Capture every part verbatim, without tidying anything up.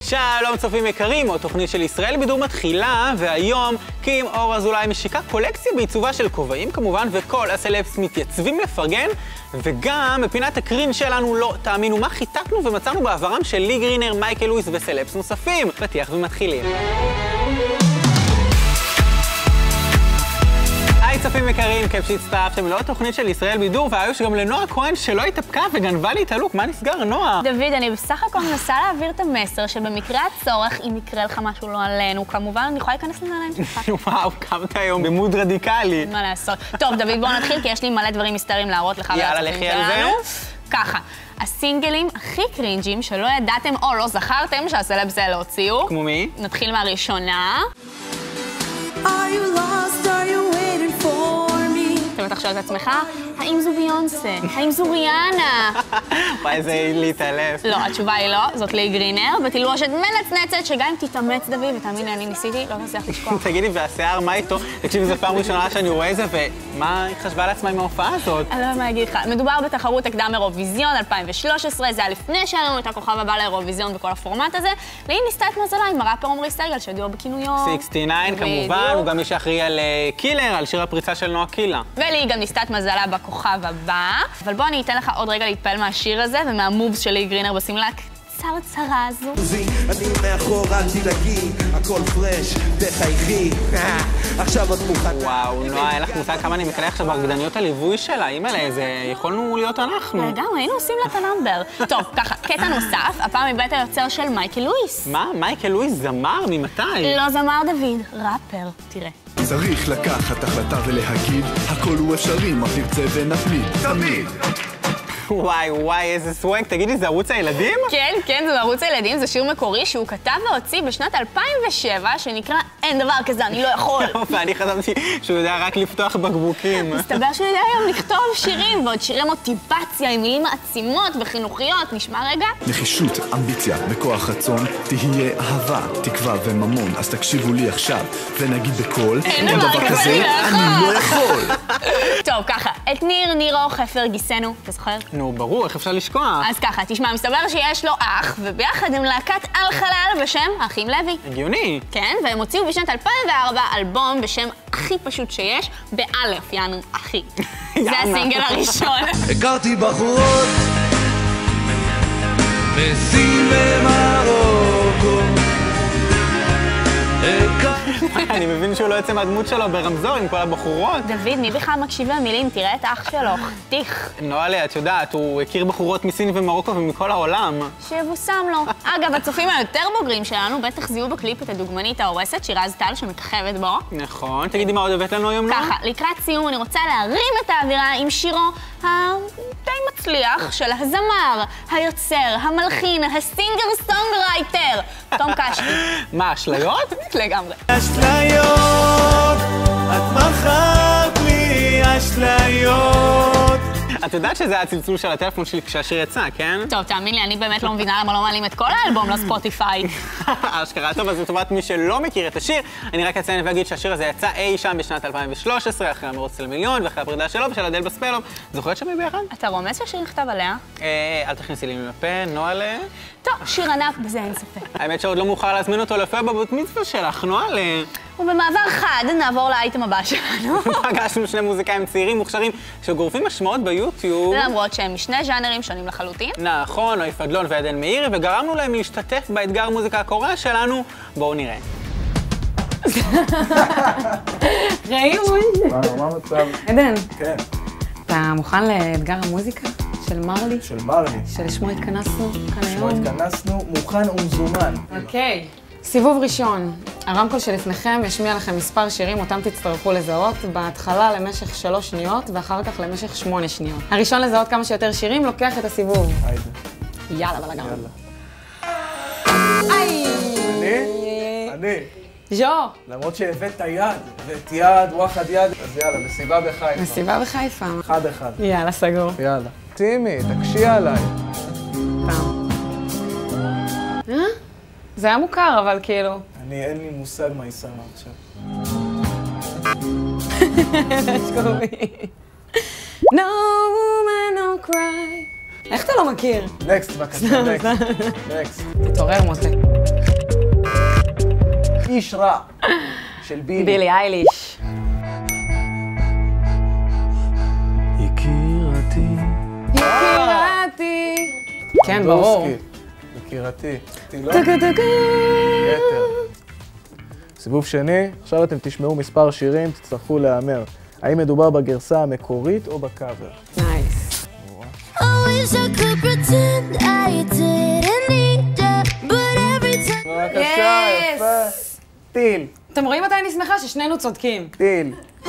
שלום צופים יקרים, עוד תוכנית של ישראל בידור מתחילה, והיום קים אור אזולאי משיקה קולקציה בעיצובה של כובעים כמובן, וכל הסלבס מתייצבים לפרגן, וגם בפינת הקרין שלנו לא תאמינו מה חיטטנו ומצאנו בעברם של לי גרינר, מייקל לואיס וסלבס נוספים. פתיח ומתחילים. היי צופים יקרים, כיף שהצטרפתם לעוד תוכנית של ישראל בידור, והיו שגם לנועה כהן שלא התאפקה וגנבה לי את הלוק. מה נסגר, נועה? דוד, אני בסך הכל מנסה להעביר את המסר שבמקרה הצורך, אם יקרה לך משהו לא עלינו, כמובן אני יכולה להיכנס לנעליים שלך. וואו, קמת היום במוד רדיקלי. מה לעשות? טוב, דוד, בואו נתחיל, כי יש לי מלא דברים מסתרים להראות לך ולצופים שלנו. ככה, הסינגלים הכי קרינג'ים שלא ידעתם או לא זכרתם שהסלבס האלה הוציאו. כמו מי? נתחיל מהראשונה. אתה בטח שואל את עצמך, האם זו ביונסה? האם זו ריאנה? וואי, זה להתעלף. לא, התשובה היא לא, זאת לי גרינר, בתלבושת מנצנצת, שגם אם תתאמץ דוד, ותאמין לי, אני ניסיתי, לא נצליח לשכוח. תגידי, והשיער, מה איתו? תקשיבי, זו פעם ראשונה שאני רואה את זה, ומה היא חשבה לעצמה עם ההופעה הזאת? אני לא יודעת מה אגיד לך. מדובר בתחרות הקדם אירוויזיון אלפיים ושלוש עשרה, זה היה לפני שהיה לנו את הכוכב הבא לאירוויזיון וכל הפורמט הזה, והיא ניסתה את מזלה עם הראפר עמרי סגל, שידוע בכינויו שישים ותשע כמובן, הוא גם מי שאחראי על קילר, על שיר הפריצה של נועה קילה. ולי גם ניסתה את מזלה בכוכב הבא. אבל בוא אני אתן לך עוד רגע להתפעל מהשיר הזה ומהמובס של לי גרינר בשמלה הקצרצרה הזו. אני מאחור, אל תדאגי, הכל פרש, תחייכי, עכשיו את מוכנה. וואו, נועה, אין לך מושג כמה אני מקלח עכשיו ברקדניות הליווי שלה, אימא'לה, זה יכולנו להיות אנחנו. גם, היינו עושים לה את הנאמבר. טוב, ככה, קטע נוסף, הפעם מבית היוצר של מייקל לואיס. מה? מייקל לואיס זמר? ממתי? לא זמר דוד, ראפר, תראה. צריך לקחת החלטה ולהגיד, הכל הוא אפשרי, מה תרצה ונתמיד, תמיד. וואי וואי, איזה סוואג. תגידי, זה ערוץ הילדים? כן, כן, זה ערוץ הילדים, זה שיר מקורי שהוא כתב והוציא בשנת אלפיים ושבע, שנקרא אין דבר כזה, אני לא יכול. ואני חשבתי שהוא יודע רק לפתוח בקבוקים. מסתבר שהוא יודע היום לכתוב שירים, ועוד שירי מוטיבציה עם מילים מעצימות וחינוכיות. נשמע רגע? נחישות, אמביציה וכוח רצון, תהיה אהבה, תקווה וממון, אז תקשיבו לי עכשיו, ונגיד בקול, אין דבר כזה, אני לא יכול. טוב, ככה, את ניר נירו חפר גיסנו, אתה זוכר? נו, ברור, איך אפשר לשכוח? אז ככה, תשמע, מסתבר שיש לו אח, וביחד הם להקת על חלל בשם האחים לוי. הגיוני. כן, והם הוציאו בשנת אלפיים וארבע אלבום בשם הכי פשוט שיש, באלף, יענו, אחי. זה הסינגל הראשון. הכרתי בחורות בסין ומרוקו. אני מבין שהוא לא יוצא מהדמות שלו ברמזור עם כל הבחורות. דוד, מי בכלל מקשיב למילים? תראה את אח שלו, חתיך. נועלה, את יודעת, הוא הכיר בחורות מסין ומרוקו ומכל העולם. שיבוסם לו. אגב, הצופים היותר בוגרים שלנו בטח זיהו בקליפ את הדוגמנית ההורסת, שירז טל, שמככבת בו. נכון, תגידי מה עוד הבאת לנו היום, נועה? ככה, לקראת סיום אני רוצה להרים את האווירה עם שירו הדי מצליח של הזמר, היוצר, המלחין, הסינגר סונגרייטר, תום קשתי. מה, אשליות? לגמרי. אשליות, את מכרת לי אשליות. את יודעת שזה הצלצול של הטלפון שלי כשהשיר יצא, כן? טוב, תאמין לי, אני באמת לא מבינה למה לא מעלים את כל האלבום לספוטיפיי. אשכרה. טוב, אז לטובת מי שלא מכיר את השיר, אני רק אציין ואגיד שהשיר הזה יצא אי שם בשנת אלפיים ושלוש עשרה, אחרי המרוץ למיליון ואחרי הפרידה שלו ושל אדל בספלוב. זוכרת שמי ביחד? אתה רומז שהשיר נכתב עליה? אה, אל תכניסי לי מפה, נועלה. טוב, שיר ענק, בזה אין ספק. האמת שעוד לא מאוחר להזמין אותו להופיע בבת מצווה שלך, נועלה. ובמעבר חד נעבור לאייטם הבא שלנו. פגשנו שני מוזיקאים צעירים מוכשרים שגורפים משמעות ביוטיוב. למרות שהם משני ז'אנרים שונים לחלוטין. נכון, נוי פדלון ועדן מאירי, וגרמנו להם להשתתף באתגר מוזיקה הקורא שלנו. בואו נראה. ראיון. מה המצב? עדן. כן. אתה מוכן לאתגר המוזיקה של מרלי? של מרלי. שלשמו התכנסנו כאן היום? שלשמו התכנסנו, מוכן ומזומן. אוקיי. סיבוב ראשון. הרמקול שלפניכם ישמיע לכם מספר שירים, אותם תצטרכו לזהות, בהתחלה למשך שלוש שניות ואחר כך למשך שמונה שניות. הראשון לזהות כמה שיותר שירים לוקח את הסיבוב. היידה. יאללה, בלגן. יאללה. איי! אני? אני. ז'ו. למרות שהבאת יד, הבאת יד, וואחד יד, אז יאללה, מסיבה בחיפה. מסיבה בחיפה. אחד אחד. יאללה, סגור. יאללה. טימי, תקשי עליי. פעם. אה? זה היה מוכר, אבל כאילו... אני, אין לי מושג מה היא שמה עכשיו. שקובי. No woman, no cry. איך אתה לא מכיר? נקסט, בבקשה, נקסט. נקסט. תתעורר, מוטה. איש רע של בילי. בילי אייליש. יקירתי. יקירתי. כן, ברור. יקירתי. יתר. סיבוב שני, עכשיו אתם תשמעו מספר שירים, תצטרכו להאמר. האם מדובר בגרסה המקורית או בקאבר? נייס. בבקשה, יפה. טיל. אתם רואים מתי אני שמחה ששנינו צודקים. טיל.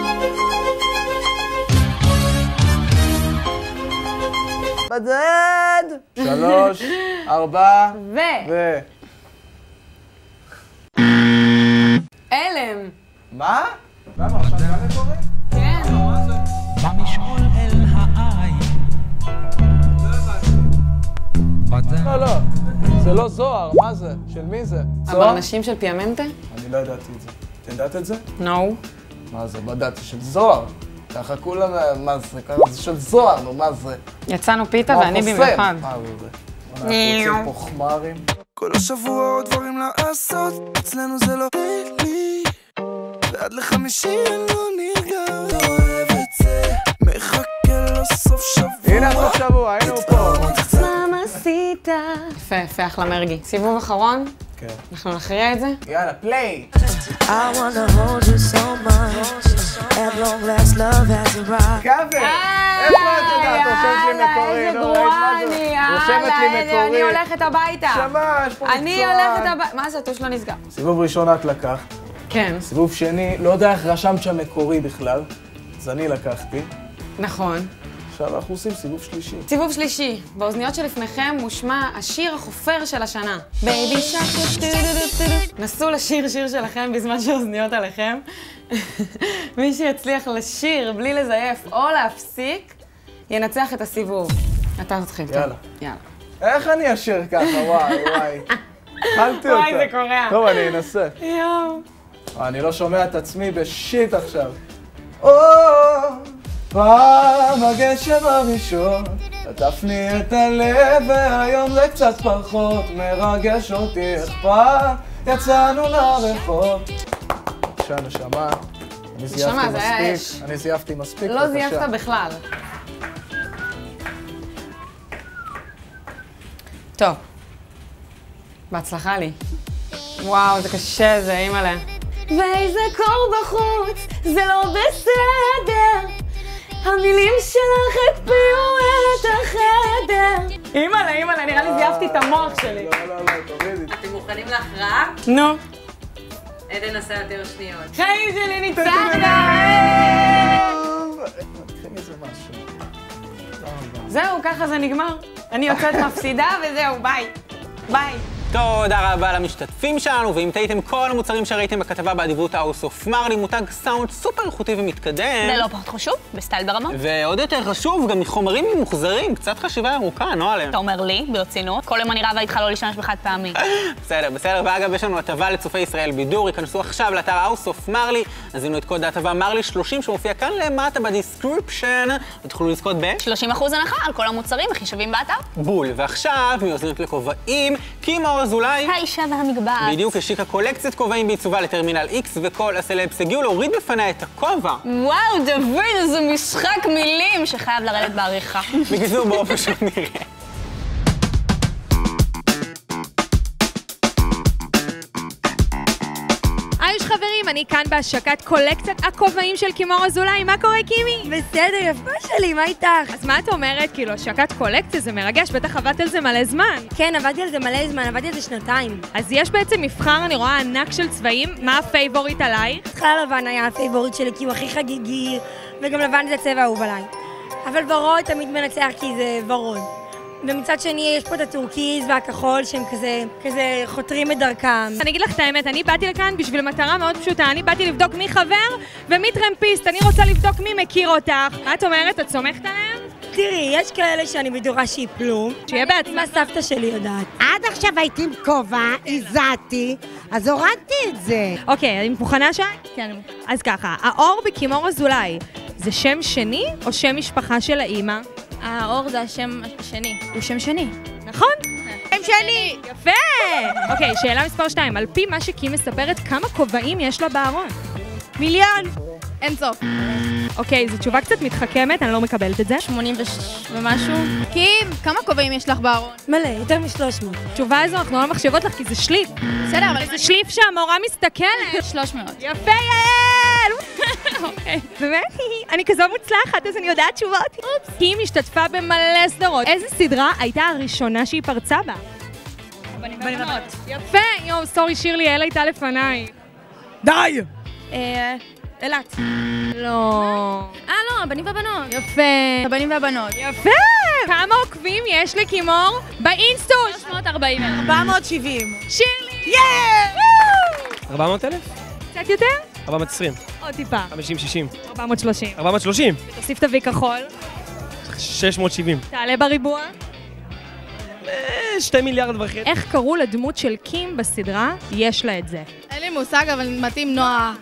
בצד! שלוש, ארבע, ו... ו... אלם. מה? למה עכשיו גם מקורי? כן. במשעול אל העין. לא, לא. זה לא זוהר, מה זה? של מי זה? זוהר? הברנשים של פיאמנטה? אני לא ידעתי את זה. את ידעת את זה? נו. מה זה? לא ידעתי של זוהר. ככה כולם, מה זה? ככה זה של זוהר, נו, מה זה? יצאנו פיתה ואני במיוחד. מה זה? אנחנו רוצים פה חמרים. כל השבוע עוד דברים לעשות, אצלנו זה לא לי, ועד לחמישי אני לא נרגע, לא אוהב את זה, מחכה לסוף שבוע. הנה סוף שבוע, היינו פה. ממסיטה. יפה, יפה, אחלה מרגי. סיבוב אחרון? כן. אנחנו נכריע את זה? יאללה, פליי. I wanna hold you so much, at long last love has arrived. קאבר! איפה את יודעת? רושמת לי מקורי, נו, ראית מה זה? רושמת לי מקורי. אני הולכת הביתה. שמה, יש פה מקצוע. אני הולכת הביתה. מה זה? הטוש לא נסגר. סיבוב ראשון את לקחת. כן. סיבוב שני, לא יודע איך רשמת שם מקורי בכלל, אז אני לקחתי. נכון. עכשיו אנחנו עושים סיבוב שלישי. סיבוב שלישי. באוזניות שלפניכם מושמע השיר החופר של השנה. בייבי שק טו-טו-טו-טו. נסו לשיר שיר שלכם בזמן שהאוזניות עליכם. מי שיצליח לשיר בלי לזייף או להפסיק, ינצח את הסיבוב. אתה תתחיל. יאללה. יאללה. איך אני אשיר ככה? וואי, וואי. אכלתי אותה. וואי, זה קורע. טוב, אני אנסה. יואו. אני לא שומע את עצמי בשיט עכשיו. או, פעם הגשם הראשון עטף לי את הלב, והיום זה קצת פחות מרגש אותי. איך פעם יצאנו לרחוב. בבקשה, נשמה. אני זייפתי נשמה, זה היה מספיק. אש. אני זייפתי מספיק. לא בבקשה. זייפת בכלל. טוב. בהצלחה לי. וואו, זה קשה, זה אימא'לה. ואיזה קור בחוץ, זה לא בסדר. המילים שלך הקפיאו את החדר. אימא'לה, אימא'לה, נראה לי זייפתי את המוח שלי. לא, לא, לא, תורידי. אתם מוכנים להכרעה? נו. עדן עשה יותר שניות. חיים שלי ניצחת! תקחי מזה משהו. זהו, ככה זה נגמר. אני יוצאת מפסידה וזהו, ביי. ביי. תודה רבה למשתתפים שלנו, ואם תהיתם כל המוצרים שראיתם בכתבה באדיבות האוס אוף מרלי, מותג סאונד סופר איכותי ומתקדם. ולא פחות חשוב, בסטייל ברמה. ועוד יותר חשוב, גם מחומרים ממוחזרים, קצת חשיבה ארוכה, נועלם. אתה אומר לי, ברצינות, כל יום אני רבה איתך לא להשתמש בחד פעמי. בסדר, בסדר, ואגב, יש לנו הטבה לצופי ישראל בידור, ייכנסו עכשיו לאתר האוס אוף מרלי, אז הנה את קוד ההטבה מרלי שלושים שמופיע כאן למטה בדיסקריפשן, ותוכלו לזכות ב... שלושים אחוז הנחה על כל המוצרים וחישבים באתר. בול, ועכשיו, מאוזניות לכובעים, קים אור אזולאי. האישה והמגבעת. בדיוק השיקה קולקציית כובעים בעיצובה לטרמינל איקס, וכל הסלבס הגיעו להוריד בפניה את הכובע. וואו, דוד, זה משחק מילים שחייב לרדת בעריכה. בקיצור, בואו פשוט נראה. היי חברים, אני כאן בהשקת קולקציית הכובעים של קימור אזולאי. מה קורה, קימי? בסדר, יפה שלי, מה איתך? אז מה את אומרת? כאילו, השקת קולקציה זה מרגש, בטח עבדת על זה מלא זמן. כן, עבדתי על זה מלא זמן, עבדתי על זה שנתיים. אז יש בעצם מבחר, אני רואה, ענק של צבעים. מה הפייבוריט עלייך? התחלה לבן היה הפייבוריט שלי כי הוא הכי חגיגי, וגם לבן זה צבע אהוב עליי. אבל ורוד תמיד מנצח כי זה ורוד. ומצד שני יש פה את הטורקיז והכחול שהם כזה, כזה חותרים את דרכם. אני אגיד לך את האמת, אני באתי לכאן בשביל מטרה מאוד פשוטה. אני באתי לבדוק מי חבר ומי טרמפיסט. אני רוצה לבדוק מי מכיר אותך. מה את אומרת? את סומכת עליהם? תראי, יש כאלה שאני בטוחה שיפלו. שיהיה בעצמך. מה סבתא שלי יודעת. עד עכשיו הייתי עם כובע, הזעתי, אז הורדתי את זה. אוקיי, את מוכנה שי? כן. אז ככה, האור בקימור אזולאי, זה שם שני או שם משפחה של האימא? האור זה השם השני. הוא שם שני. נכון? הם שני. יפה! אוקיי, שאלה מספר שתיים. על פי מה שקים מספרת, כמה כובעים יש לה בארון? מיליון. אין סוף. אוקיי, זו תשובה קצת מתחכמת, אני לא מקבלת את זה. שמונים ומשהו. קים, כמה כובעים יש לך בארון? מלא, יותר משלוש מאות. התשובה הזו, אנחנו לא מחשבות לך כי זה שליף. בסדר, אבל זה שליף שהמורה מסתכלת. שלוש מאות. יפה, יעל! אוקיי. באמת? אני כזו מוצלחת, אז אני יודעת תשובות. אופס. קים השתתפה במלא סדרות. איזה סדרה הייתה הראשונה שהיא פרצה בה? בנים ובנות. יפה! יואו, סורי, שירלי, אלה הייתה לפניי. די! אה... אילת. לא. אה, לא, הבנים והבנות. יפה. הבנים והבנות. יפה! כמה עוקבים יש לכימור באינסטוש? שלוש מאות וארבעים אלף. ארבע מאות שבעים. שירלי! יאה! ארבע מאות אלף? קצת יותר? ארבע מאות עשרים. עוד טיפה. חמישים שישים. ארבע מאות שלושים. ארבע מאות שלושים. תוסיף תווי כחול. שש מאות שבעים. תעלה בריבוע. שתי מיליארד וחצי. איך קראו לדמות של קים בסדרה? יש לה את זה. אין לי מושג, אבל מתאים נועה.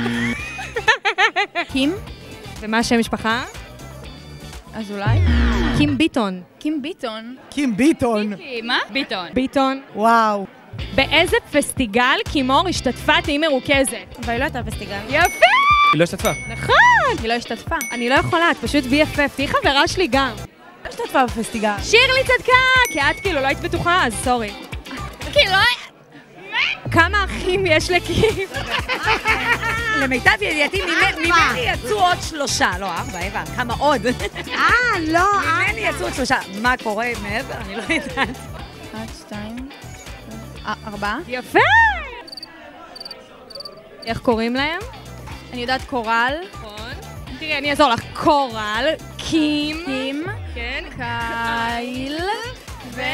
קים? ומה השם משפחה? אז אולי? קים ביטון. קים ביטון. קים ביטון. מה? ביטון. ביטון. וואו. באיזה פסטיגל קימור השתתפה תהי מרוכזת? אבל היא לא הייתה פסטיגל. יפה! היא לא השתתפה. נכון! היא לא השתתפה. אני לא יכולה, את פשוט בי אף אף. תהי חברה שלי גם. לא השתתפה בפסטיגל. שירלי צדקה! כי את כאילו לא היית בטוחה, אז סורי. כי לא... כמה אחים יש לקים? למיטב ידיעתי, ממני יצאו עוד שלושה, לא ארבע, הבנת, כמה עוד? אה, לא, ממני יצאו עוד שלושה. מה קורה מעבר? אני לא יודעת. אחת, שתיים, ארבעה. יפה! איך קוראים להם? אני יודעת קורל. נכון. תראי, אני אעזור לך. קורל, קים, קים, כן, קייל, ו...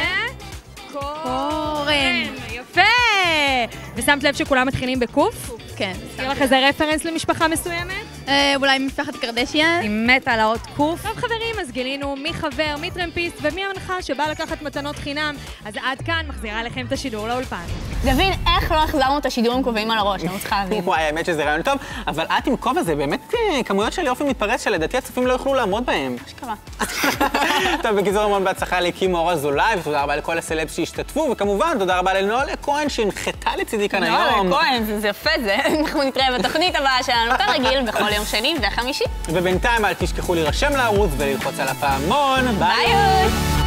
קורן. יפה! ושמת לב שכולם מתחילים בקוף? כן. תראה לך איזה רפרנס למשפחה מסוימת? אה, אולי משפחת קרדשיאן? היא מתה על האות קוף. טוב חברים, אז גילינו מי חבר, מי טרמפיסט ומי המנחה שבא לקחת מתנות חינם. אז עד כאן מחזירה לכם את השידור לאולפן. דוד, איך לא החזרנו את השידורים קובעים על הראש? אני צריכה להבין. וואי, האמת שזה רעיון טוב, אבל את עם כובע זה באמת כמויות של יופי מתפרץ שלדעתי הצופים לא יוכלו לעמוד בהם. שקרה. טוב, בקיצור המון בהצלחה לקים אור אזולאי, ותודה רבה לכל הסלב שהשתתפו, וכמובן תודה רבה לנועלה כהן שהנחתה לצידי כאן היום. נועלה כהן, זה יפה זה. אנחנו נתראה בתוכנית הבאה שלנו כרגיל בכל יום שני וחמישי. ובינתיים אל תשכחו להירשם לערוץ וללחוץ על הפעמון. ביי! ביי!